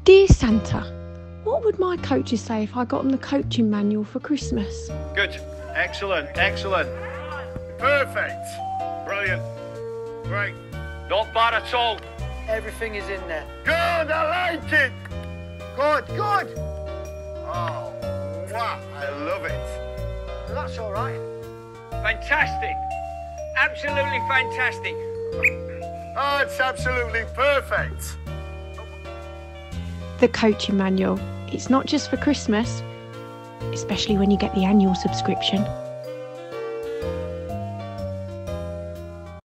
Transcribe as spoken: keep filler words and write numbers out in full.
Dear Santa, what would my coaches say if I got them the coaching manual for Christmas? Good. Excellent. Excellent. Perfect. Brilliant. Great. Not bad at all. Everything is in there. Good. I like it. Good. Good. Oh, wow. I love it. Well, that's all right. Fantastic. Absolutely fantastic. Oh, it's absolutely perfect. The coaching manual. It's not just for Christmas, especially when you get the annual subscription.